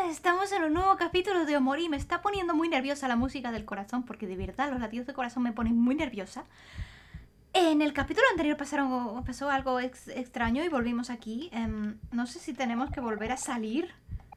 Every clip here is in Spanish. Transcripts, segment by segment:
Estamos en un nuevo capítulo de Omori. Me está poniendo muy nerviosa la música del corazón, porque de verdad los latidos de corazón me ponen muy nerviosa. En el capítulo anterior pasó algo extraño y volvimos aquí. No sé si tenemos que volver a salir.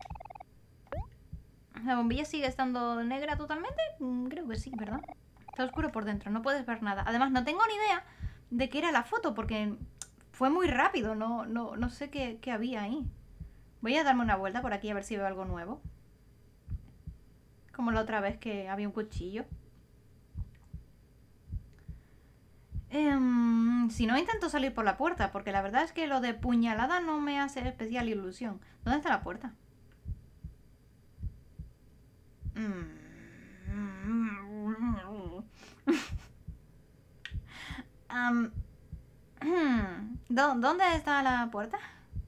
¿La bombilla sigue estando negra totalmente? Creo que sí, ¿verdad? Está oscuro por dentro, no puedes ver nada. Además, no tengo ni idea de qué era la foto, porque fue muy rápido. No sé qué había ahí. Voy a darme una vuelta por aquí a ver si veo algo nuevo. Como la otra vez que había un cuchillo. Si no, intento salir por la puerta, porque la verdad es que lo de puñalada no me hace especial ilusión. ¿Dónde está la puerta? ¿Dónde está la puerta?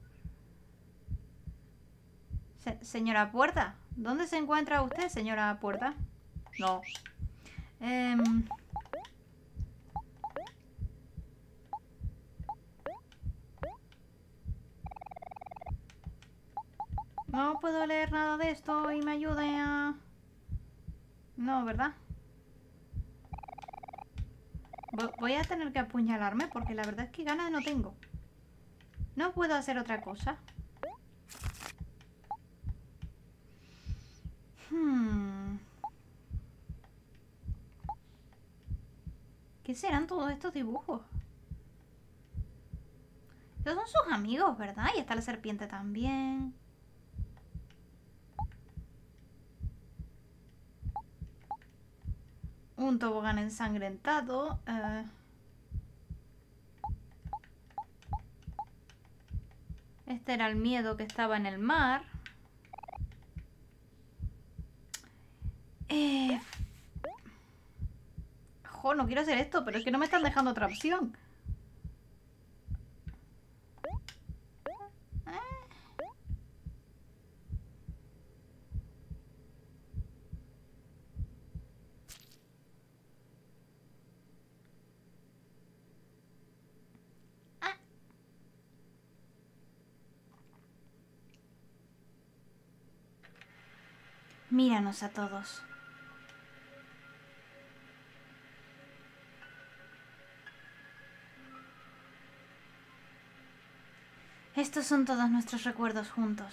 Señora Puerta. ¿Dónde se encuentra usted, señora Puerta? No. No puedo leer nada de esto y me ayude a... No, ¿verdad? Voy a tener que apuñalarme porque la verdad es que ganas no tengo. No puedo hacer otra cosa. ¿Qué serán todos estos dibujos? Estos son sus amigos, ¿verdad? Y está la serpiente también. Un tobogán ensangrentado. Este era el miedo que estaba en el mar. Jo, no quiero hacer esto, pero es que no me están dejando otra opción. Míranos a todos. Estos son todos nuestros recuerdos juntos.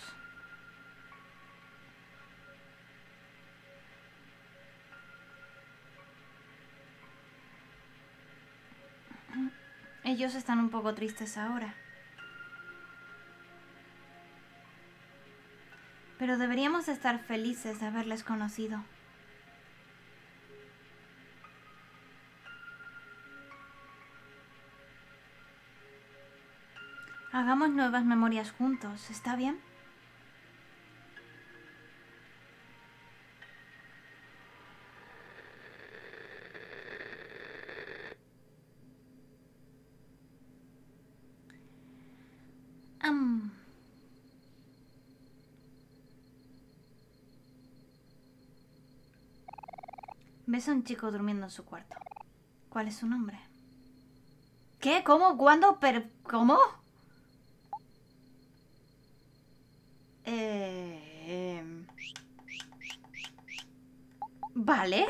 Ellos están un poco tristes ahora. Pero deberíamos estar felices de haberles conocido. Hagamos nuevas memorias juntos, ¿está bien? Ves a un chico durmiendo en su cuarto. ¿Cuál es su nombre? ¿Qué? ¿Cómo? ¿Cuándo? ¿Cómo? Vale.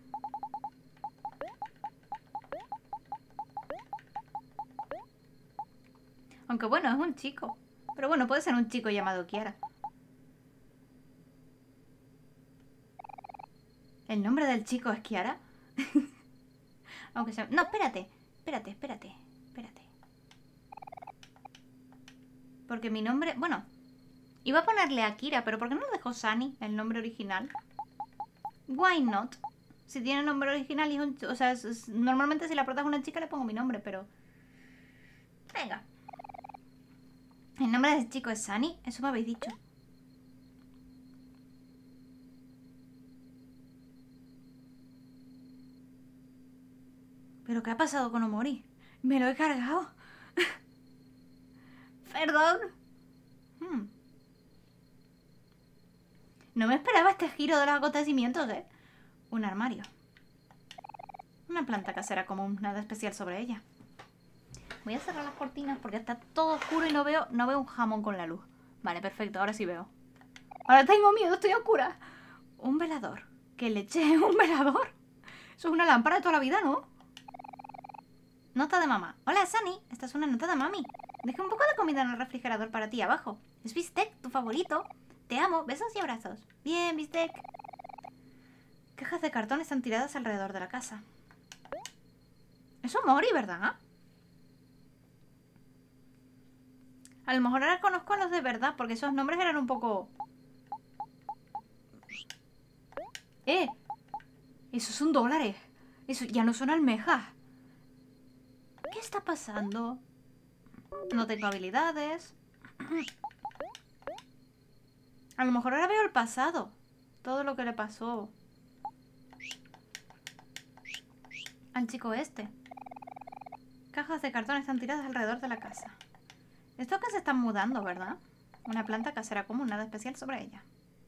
Aunque bueno, es un chico. Pero bueno, puede ser un chico llamado Kiara. ¿El nombre del chico es Kiara? Aunque sea... No, espérate. Espérate. Porque mi nombre... Bueno, iba a ponerle Akira, pero ¿por qué no dejó Sunny, el nombre original? Why not? Si tiene nombre original y es un... O sea, normalmente si la prota es una chica le pongo mi nombre, pero... Venga. ¿El nombre del chico es Sunny? Eso me habéis dicho. ¿Pero qué ha pasado con Omori? Me lo he cargado. Perdón. No me esperaba este giro de los acontecimientos, ¿eh? Un armario. Una planta casera común, nada especial sobre ella. Voy a cerrar las cortinas porque está todo oscuro y no veo un jamón con la luz. Vale, perfecto, ahora sí veo. Ahora tengo miedo, estoy oscura. Un velador. ¿Qué leche es un velador? Eso es una lámpara de toda la vida, ¿no? Nota de mamá. Hola, Sunny. Esta es una nota de mami. Dejé un poco de comida en el refrigerador para ti abajo. Es bistec, tu favorito. Te amo. Besos y abrazos. Bien, bistec. Cajas de cartón están tiradas alrededor de la casa. Eso Mori, ¿verdad? A lo mejor ahora conozco a los de verdad, porque esos nombres eran un poco... Esos son dólares. Eso ya no son almejas. ¿Qué está pasando? No tengo habilidades. A lo mejor ahora veo el pasado. Todo lo que le pasó al chico este. Cajas de cartón están tiradas alrededor de la casa. Estos que se están mudando, ¿verdad? Una planta casera común, nada especial sobre ella.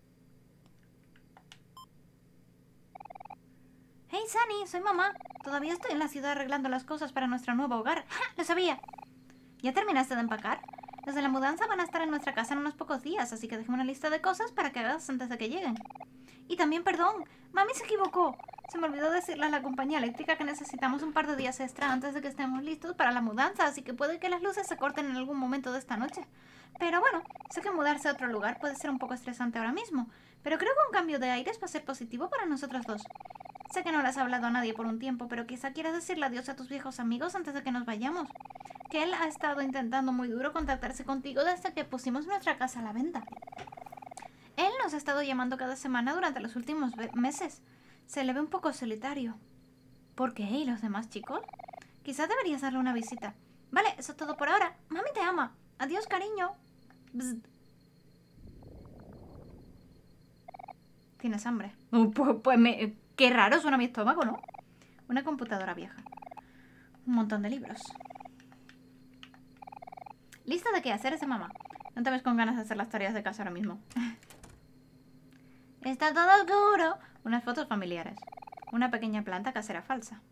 Hey, Sunny, soy mamá. Todavía estoy en la ciudad arreglando las cosas para nuestro nuevo hogar. ¡Ja! ¡Lo sabía! ¿Ya terminaste de empacar? Los de la mudanza van a estar en nuestra casa en unos pocos días, así que déjame una lista de cosas para que hagas antes de que lleguen. Y también, perdón, mami se equivocó. Se me olvidó decirle a la compañía eléctrica que necesitamos un par de días extra antes de que estemos listos para la mudanza, así que puede que las luces se corten en algún momento de esta noche. Pero bueno, sé que mudarse a otro lugar puede ser un poco estresante ahora mismo, pero creo que un cambio de aires va a ser positivo para nosotros dos. Sé que no le has hablado a nadie por un tiempo, pero quizá quieras decirle adiós a tus viejos amigos antes de que nos vayamos. Que él ha estado intentando muy duro contactarse contigo desde que pusimos nuestra casa a la venta. Él nos ha estado llamando cada semana durante los últimos meses. Se le ve un poco solitario. ¿Por qué? ¿Y los demás chicos? Quizás deberías darle una visita. Vale, eso es todo por ahora. Mami te ama. Adiós, cariño. Bzz. ¿Tienes hambre? Qué raro suena mi estómago, ¿no? Una computadora vieja. Un montón de libros. Lista de qué hacer ese mamá. No te ves con ganas de hacer las tareas de casa ahora mismo. Está todo oscuro. Unas fotos familiares. Una pequeña planta casera falsa.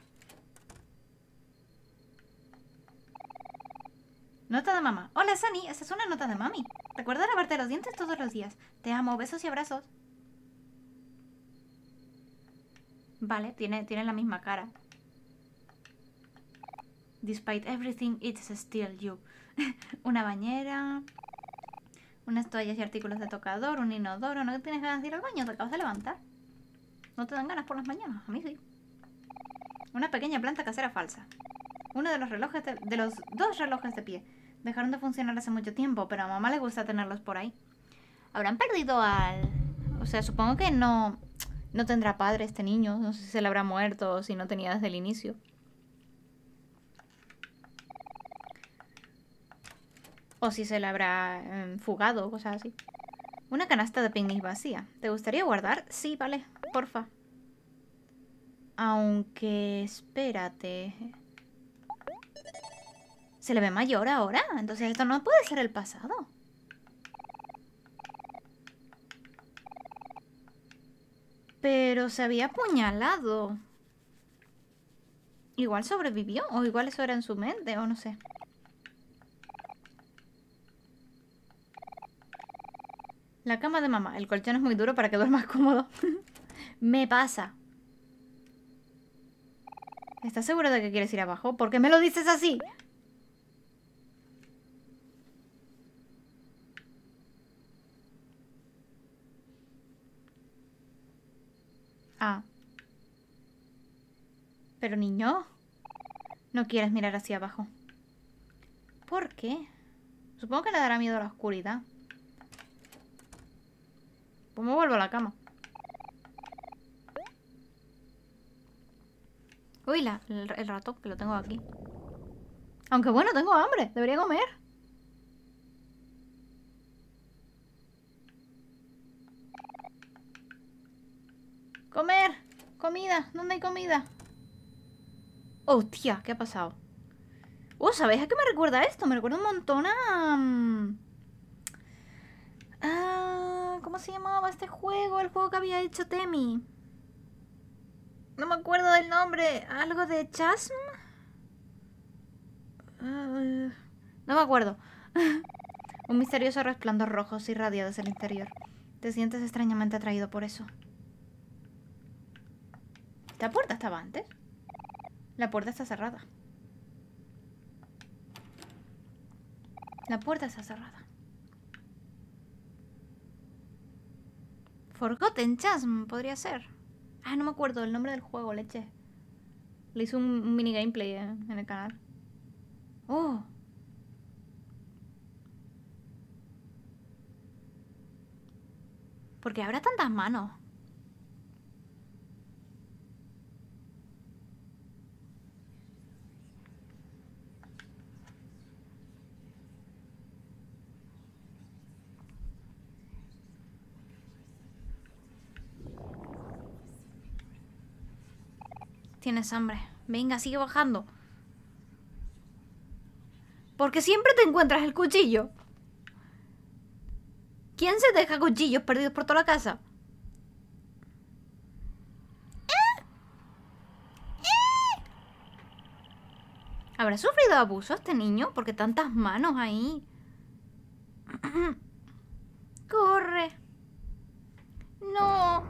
Nota de mamá. Hola, Sunny. Esta es una nota de mami. Recuerda lavarte los dientes todos los días. Te amo. Besos y abrazos. Vale, tiene la misma cara. Despite everything, it's still you. Una bañera. Unas toallas y artículos de tocador. Un inodoro. ¿No tienes ganas de ir al baño? Te acabas de levantar. ¿No te dan ganas por las mañanas? A mí sí. Una pequeña planta casera falsa. Uno de los relojes de los dos relojes de pie. Dejaron de funcionar hace mucho tiempo, pero a mamá le gusta tenerlos por ahí. ¿Habrán perdido al...? O sea, supongo que no tendrá padre este niño. No sé si se le habrá muerto o si no tenía desde el inicio. O si se le habrá fugado o cosas así. Una canasta de picnic vacía. ¿Te gustaría guardar? Sí, vale, porfa. Aunque... espérate. ¿Se le ve mayor ahora? Entonces esto no puede ser el pasado. Pero se había apuñalado. Igual sobrevivió. O igual eso era en su mente. O no sé. La cama de mamá. El colchón es muy duro para que duermas cómodo. Me pasa. ¿Estás segura de que quieres ir abajo? ¿Por qué me lo dices así? Ah. Pero niño, no quieres mirar hacia abajo. ¿Por qué? Supongo que le dará miedo a la oscuridad. Pues me vuelvo a la cama. Uy, el ratón, que lo tengo aquí. Aunque bueno, tengo hambre. Debería comer. Comer. Comida. ¿Dónde hay comida? Hostia, ¿qué ha pasado? ¿Sabéis a qué me recuerda esto? Me recuerda un montón a... ¿cómo se llamaba este juego? El juego que había hecho Temi. No me acuerdo del nombre. ¿Algo de Chasm? No me acuerdo. Un misterioso resplandor rojo se irradia desde el interior. Te sientes extrañamente atraído por eso. ¿Esta puerta estaba antes? La puerta está cerrada. La puerta está cerrada. Forgotten Chasm, podría ser. Ah, no me acuerdo el nombre del juego, leche. Le hice un mini gameplay en el canal. Oh. ¿Por qué habrá tantas manos? Tienes hambre. Venga, sigue bajando. Porque siempre te encuentras el cuchillo. ¿Quién se deja cuchillos perdidos por toda la casa? ¿Habrá sufrido abuso este niño? Porque tantas manos ahí. Corre. No.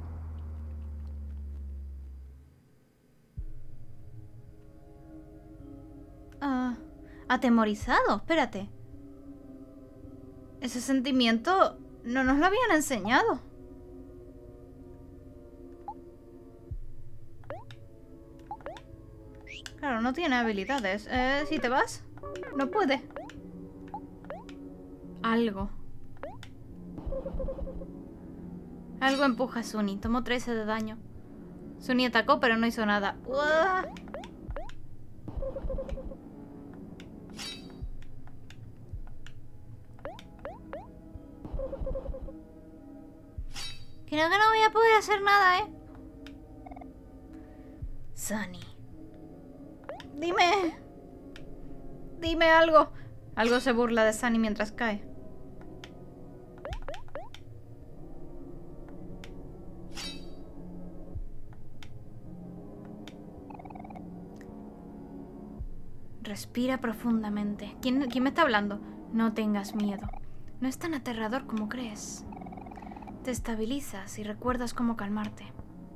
Atemorizado. Espérate. Ese sentimiento no nos lo habían enseñado. Claro, no tiene habilidades. Si te vas, no puede. Algo. Algo empuja a Sunny. Tomó 13 de daño. Sunny atacó, pero no hizo nada. ¡Uah! Creo que no voy a poder hacer nada, ¿eh? Sunny. Dime. Dime algo. Algo se burla de Sunny mientras cae. Respira profundamente. ¿Quién me está hablando? No tengas miedo. No es tan aterrador como crees. Te estabilizas y recuerdas cómo calmarte.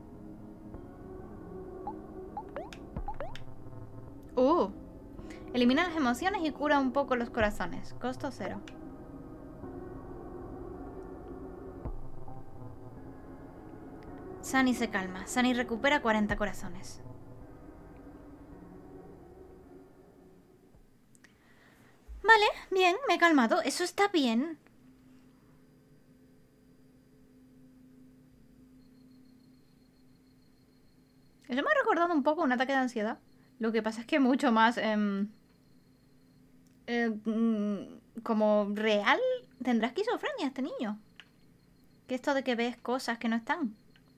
Elimina las emociones y cura un poco los corazones. Costo 0. Sunny se calma. Sunny recupera 40 corazones. Vale, bien, me he calmado. Eso está bien. Eso me ha recordado un poco un ataque de ansiedad. Lo que pasa es que mucho más... como real, tendrá esquizofrenia este niño. Que esto de que ves cosas que no están.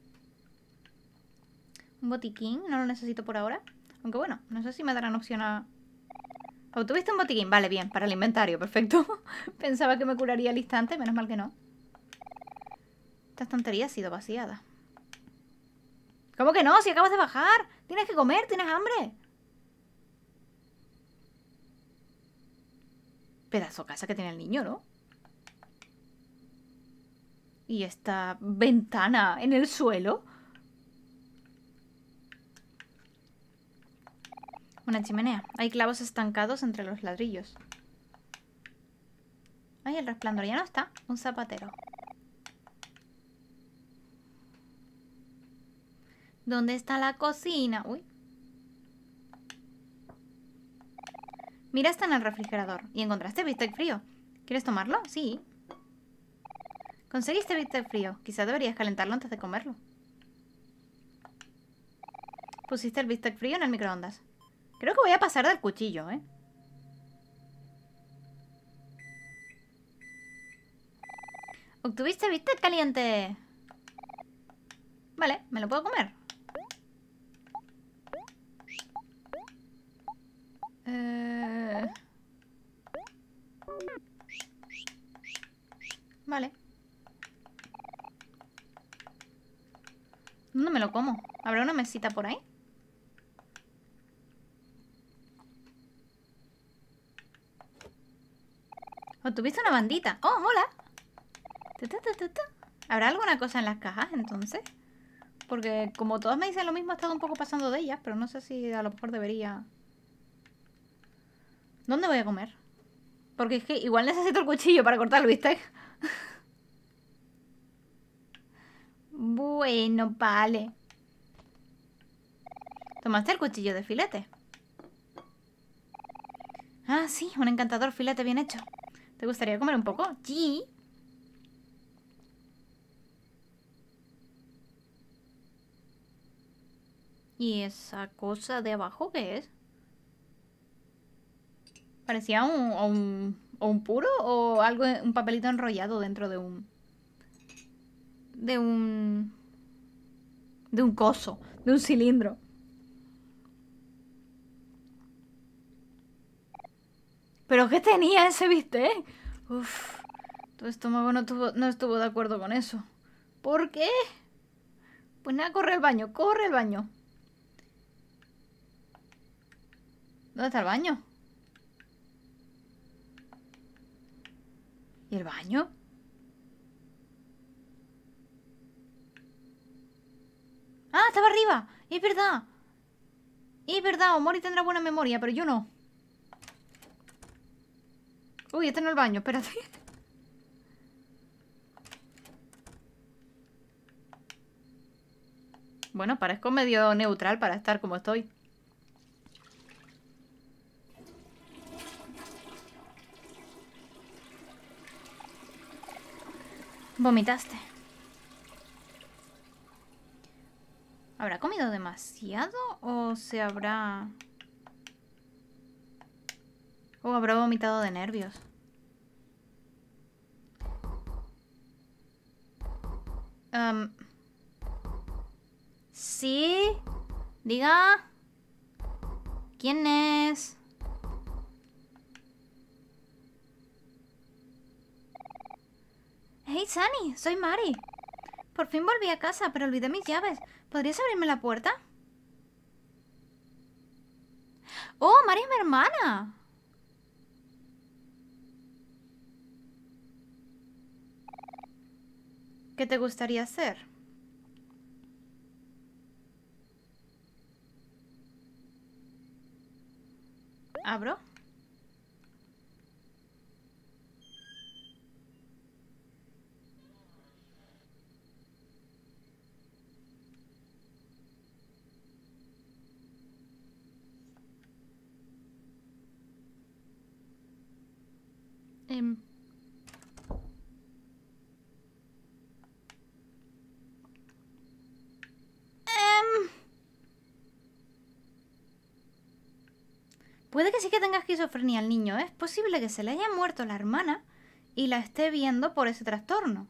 Un botiquín, no lo necesito por ahora. Aunque bueno, no sé si me darán opción a... ¿Obtuviste un botiquín? Vale, bien, para el inventario, perfecto. Pensaba que me curaría al instante, menos mal que no. Esta estantería ha sido vaciada. ¿Cómo que no? Si acabas de bajar. Tienes que comer, tienes hambre. Pedazo de casa que tiene el niño, ¿no? Y esta ventana en el suelo. Una chimenea. Hay clavos estancados entre los ladrillos. Ay, el resplandor ya no está. Un zapatero. ¿Dónde está la cocina? Uy. Mira, está en el refrigerador. Y encontraste bistec frío. ¿Quieres tomarlo? Sí. Conseguiste bistec frío. Quizá deberías calentarlo antes de comerlo. Pusiste el bistec frío en el microondas. Creo que voy a pasar del cuchillo, ¿eh? Obtuviste bistec caliente. Vale, ¿me lo puedo comer? Vale. ¿Dónde me lo como? ¿Habrá una mesita por ahí? ¿O tuviste una bandita? ¡Oh, mola! ¿Habrá alguna cosa en las cajas entonces? Porque como todas me dicen lo mismo, he estado un poco pasando de ellas, pero no sé si a lo mejor debería... ¿Dónde voy a comer? Porque es que igual necesito el cuchillo para cortar el bistec. Bueno, vale. ¿Tomaste el cuchillo de filete? Ah, sí, un encantador filete bien hecho. ¿Te gustaría comer un poco? Sí. ¿Y esa cosa de abajo qué es? ¿Parecía un puro o algo, un papelito enrollado dentro de un... De un... De un coso, de un cilindro? ¿Pero qué tenía ese bistec? Uf, tu estómago no estuvo de acuerdo con eso. ¿Por qué? Pues nada, corre al baño, corre al baño. ¿Dónde está el baño? ¿Y el baño? ¡Ah, estaba arriba! Es verdad. Es verdad, Omori tendrá buena memoria, pero yo no. Uy, este no es el baño, espérate. Bueno, parezco medio neutral para estar como estoy. Vomitaste. ¿Habrá comido demasiado o se habrá... o habrá vomitado de nervios? ¿Sí? Diga. ¿Quién es? Hey, Sunny, soy Mari. Por fin volví a casa, pero olvidé mis llaves. ¿Podrías abrirme la puerta? ¡Oh, Mari es mi hermana! ¿Qué te gustaría hacer? ¿Abro? Em, Puede que sí que tenga esquizofrenia el niño. Es posible que se le haya muerto la hermana y la esté viendo por ese trastorno.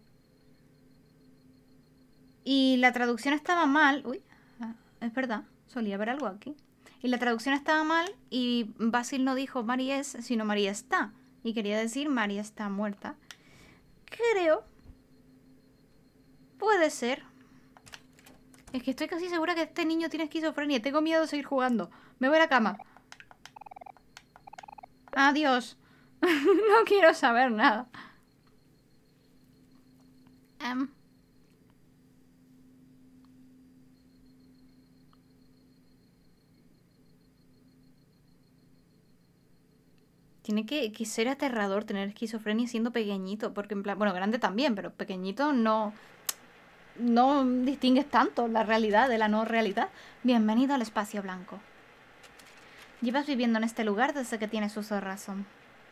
Y la traducción estaba mal. Uy, es verdad, solía haber algo aquí. Y la traducción estaba mal y Basil no dijo Mari es, sino María está. Y quería decir María está muerta. Creo. Puede ser. Es que estoy casi segura que este niño tiene esquizofrenia. Tengo miedo de seguir jugando. Me voy a la cama. Adiós. No quiero saber nada. Tiene que ser aterrador tener esquizofrenia siendo pequeñito. Porque en plan, bueno, grande también, pero pequeñito no distingues tanto la realidad de la no realidad. Bienvenido al espacio blanco. Llevas viviendo en este lugar desde que tienes uso de razón.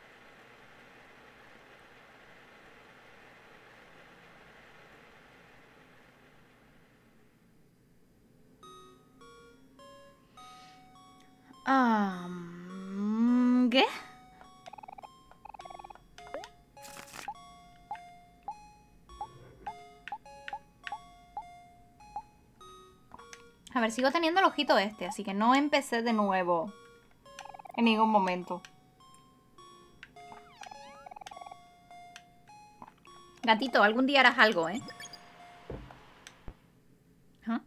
¿Qué? A ver, sigo teniendo el ojito este, así que no empecé de nuevo. En ningún momento. Gatito, algún día harás algo, ¿eh? ¿Ah?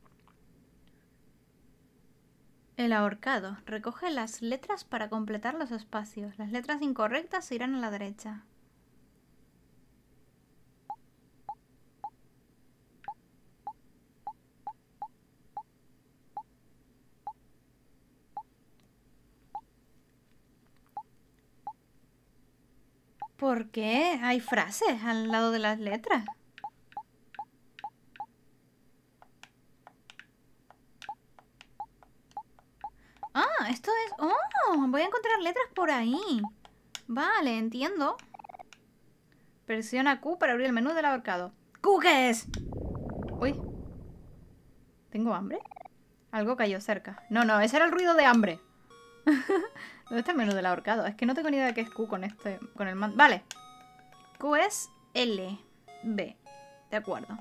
El ahorcado. Recoge las letras para completar los espacios. Las letras incorrectas se irán a la derecha. ¿Por qué? Hay frases al lado de las letras. Ah, esto es... ¡Oh! Voy a encontrar letras por ahí. Vale, entiendo. Presiona Q para abrir el menú del ahorcado. ¿Q qué es? Uy. ¿Tengo hambre? Algo cayó cerca. No, ese era el ruido de hambre. ¿Dónde está el menú del ahorcado? Es que no tengo ni idea de qué es Q con el mando. Vale. Q es L. B. De acuerdo.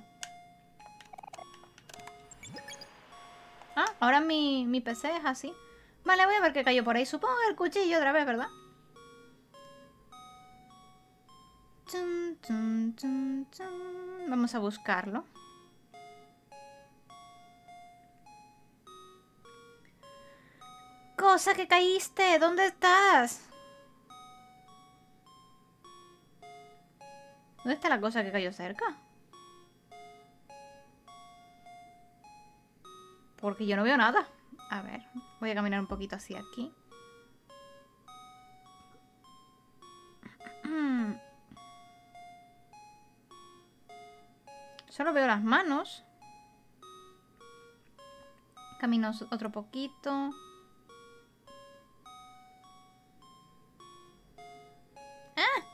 Ah, ahora mi PC es así. Vale, voy a ver qué cayó por ahí. Supongo que el cuchillo otra vez, ¿verdad? Chun, chun, chun, chun. Vamos a buscarlo. Cosa que caíste, ¿dónde estás? ¿Dónde está la cosa que cayó cerca? Porque yo no veo nada. A ver, voy a caminar un poquito hacia aquí. Solo veo las manos. Camino otro poquito. ¡Ah!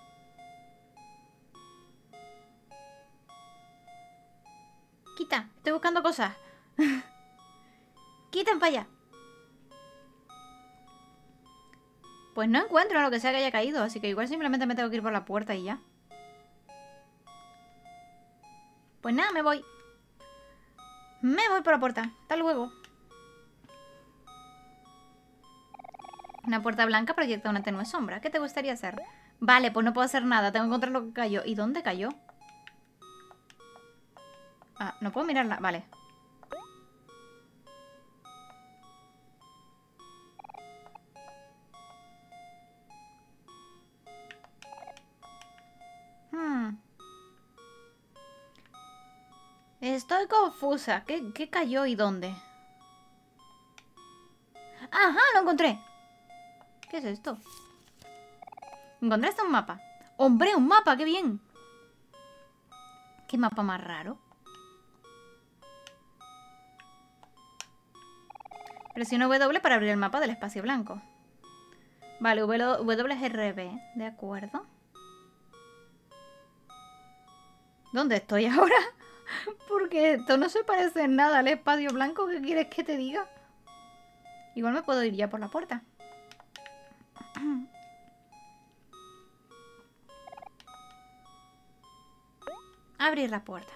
Quita, estoy buscando cosas. Quiten para allá. Pues no encuentro lo que sea que haya caído, así que igual simplemente me tengo que ir por la puerta y ya. Pues nada, me voy. Me voy por la puerta. Hasta luego. Una puerta blanca proyecta una tenue sombra. ¿Qué te gustaría hacer? Vale, pues no puedo hacer nada. Tengo que encontrar lo que cayó. ¿Y dónde cayó? Ah, no puedo mirarla. Vale. Estoy confusa. ¿Qué cayó y dónde? ¡Ajá! ¡Lo encontré! ¿Qué es esto? Encontraste un mapa. ¡Hombre, un mapa! ¡Qué bien! ¿Qué mapa más raro? Presiona W para abrir el mapa del espacio blanco. Vale, WRB. De acuerdo. ¿Dónde estoy ahora? Porque esto no se parece en nada al espacio blanco. ¿Qué quieres que te diga? Igual me puedo ir ya por la puerta. Abrir la puerta.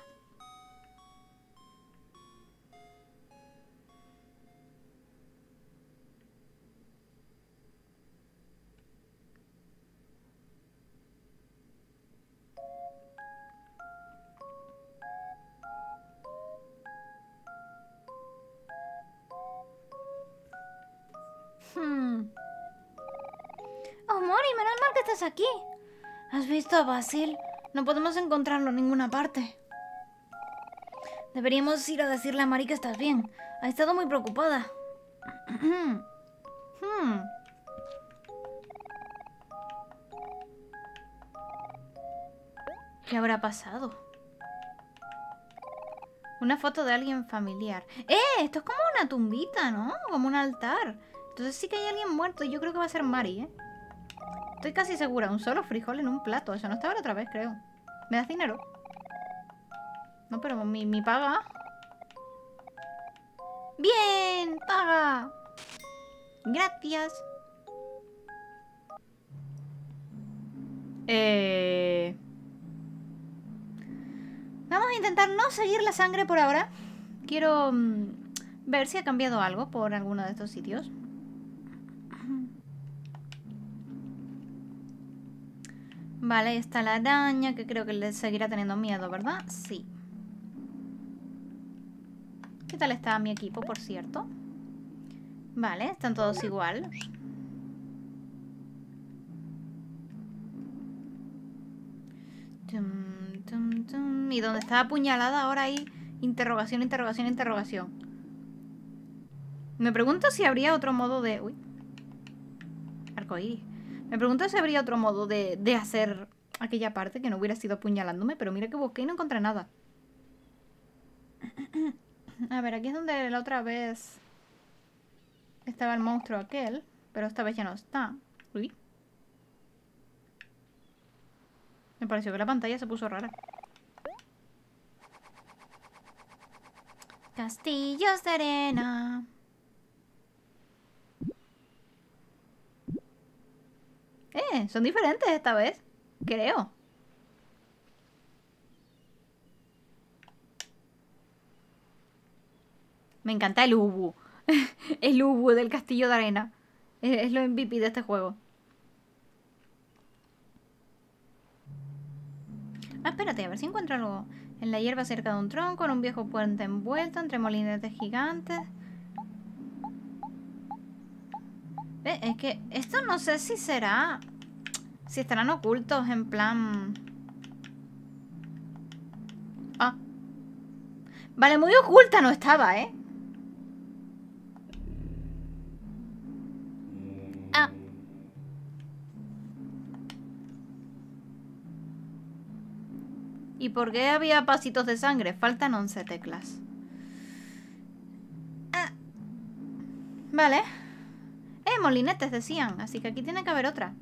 Oh, Mori, menos mal que estás aquí. ¿Has visto a Basil? No podemos encontrarlo en ninguna parte. Deberíamos ir a decirle a Mari que estás bien. Ha estado muy preocupada. ¿Qué habrá pasado? Una foto de alguien familiar. Esto es como una tumbita, ¿no? Como un altar. Entonces sí que hay alguien muerto y yo creo que va a ser Mari, ¿eh? Estoy casi segura. Un solo frijol en un plato. Eso no estaba la otra vez, creo. ¿Me das dinero? No, pero mi paga. ¡Bien! ¡Paga! Gracias. Vamos a intentar no seguir la sangre por ahora. Quiero ver si ha cambiado algo por alguno de estos sitios. Vale, ahí está la araña, que creo que le seguirá teniendo miedo, ¿verdad? Sí. ¿Qué tal está mi equipo, por cierto? Vale, están todos igual. Y donde está apuñalada ahora hay interrogación, interrogación, interrogación. Me pregunto si habría otro modo de... Uy. Arcoíris. Me pregunto si habría otro modo de hacer aquella parte, que no hubiera sido apuñalándome, pero mira que busqué y no encontré nada. A ver, aquí es donde la otra vez estaba el monstruo aquel, pero esta vez ya no está. Uy. Me pareció que la pantalla se puso rara. Castillos de arena. Son diferentes esta vez, creo. Me encanta el Ubu. El Ubu del castillo de arena. Es lo MVP de este juego. Ah, espérate, a ver si encuentro algo. En la hierba cerca de un tronco, en un viejo puente envuelto entre molinetes gigantes. Es que esto no sé si será... Si estarán ocultos en plan... Ah. Vale, muy oculta no estaba, ¿eh? Ah. ¿Y por qué había pasitos de sangre? Faltan 11 teclas. Ah. Vale. Molinetes decían, así que aquí tiene que haber otra.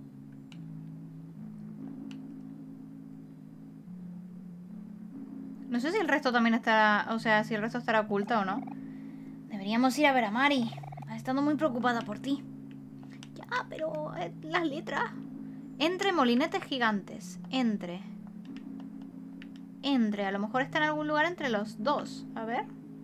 No sé si el resto también estará... O sea, si el resto estará oculto o no. Deberíamos ir a ver a Mari. Ha estado muy preocupada por ti. Ya, pero... las letras... Entre molinetes gigantes. Entre. A lo mejor está en algún lugar entre los dos. A ver.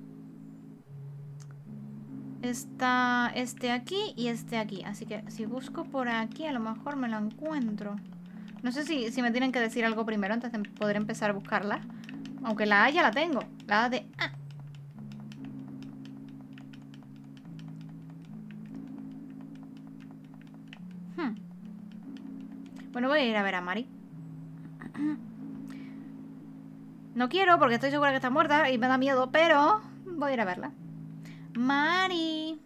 Está este aquí y este aquí. Así que si busco por aquí, a lo mejor me lo encuentro. No sé si me tienen que decir algo primero antes de poder empezar a buscarla. Aunque la A ya la tengo. La A de... Ah. Bueno, voy a ir a ver a Mari. No quiero porque estoy segura que está muerta y me da miedo, pero voy a ir a verla. Mari.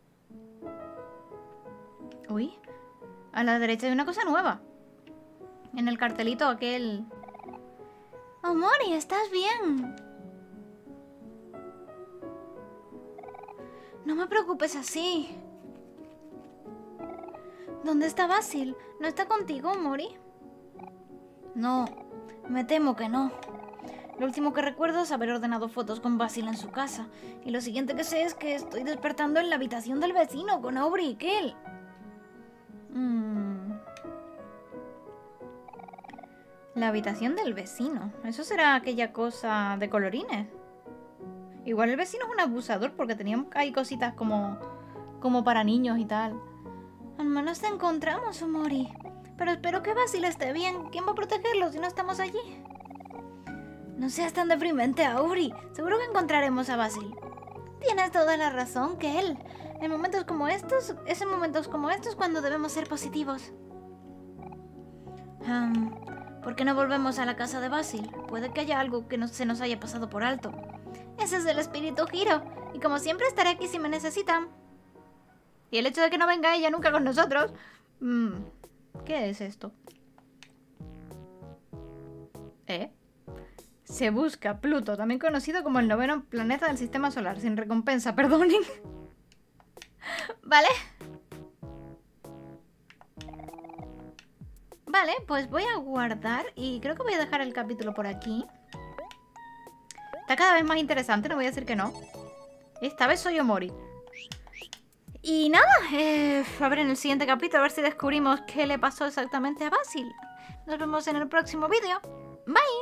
Uy. A la derecha hay una cosa nueva. En el cartelito aquel... Oh, Mari, ¿estás bien? No me preocupes así. ¿Dónde está Basil? ¿No está contigo, Mori? No, me temo que no. Lo último que recuerdo es haber ordenado fotos con Basil en su casa. Y lo siguiente que sé es que estoy despertando en la habitación del vecino con Aubrey y Kel. La habitación del vecino. ¿Eso será aquella cosa de colorines? Igual el vecino es un abusador porque teníamos ahí cositas como para niños y tal. Al menos te encontramos, Mori. Pero espero que Basil esté bien. ¿Quién va a protegerlo si no estamos allí? No seas tan deprimente, Aubrey. Seguro que encontraremos a Basil. Tienes toda la razón, Kel. En momentos como estos, es en momentos como estos cuando debemos ser positivos. ¿Por qué no volvemos a la casa de Basil? Puede que haya algo que se nos haya pasado por alto. Ese es el espíritu Hiro. Y como siempre estaré aquí si me necesitan. Y el hecho de que no venga ella nunca con nosotros... ¿Qué es esto? Se busca Pluto, también conocido como el 9º planeta del sistema solar, sin recompensa, perdonen. ¿Vale? Vale, pues voy a guardar y creo que voy a dejar el capítulo por aquí. Está cada vez más interesante, no voy a decir que no. Esta vez soy Omori. Y nada, a ver en el siguiente capítulo, a ver si descubrimos qué le pasó exactamente a Basil. Nos vemos en el próximo vídeo. Bye.